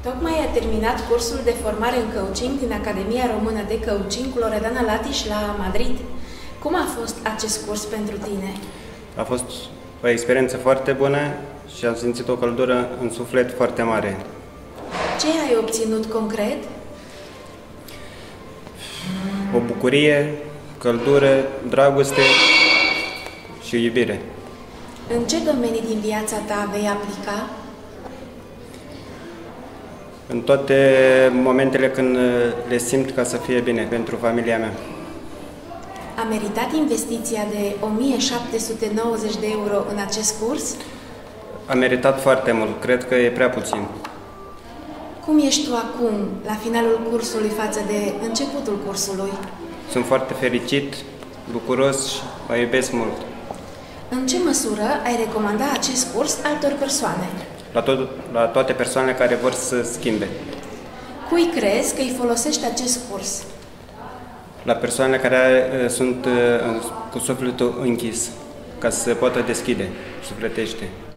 Tocmai a terminat cursul de formare în coaching din Academia Română de Coaching Loredana Latiș la Madrid. Cum a fost acest curs pentru tine? A fost o experiență foarte bună și am simțit o căldură în suflet foarte mare. Ce ai obținut concret? O bucurie, căldură, dragoste și iubire. În ce domenii din viața ta vei aplica? În toate momentele când le simt ca să fie bine pentru familia mea. A meritat investiția de 1790 de euro în acest curs? A meritat foarte mult, cred că e prea puțin. Cum ești tu acum, la finalul cursului, față de începutul cursului? Sunt foarte fericit, bucuros și mă iubesc mult. În ce măsură ai recomanda acest curs altor persoane? La toate persoanele care vor să schimbe. Cui crezi că îi folosește acest curs? La persoanele care sunt cu sufletul închis, ca să se poată deschide sufletește.